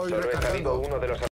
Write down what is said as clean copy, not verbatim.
Estoy Solo está vivo recargando. uno de los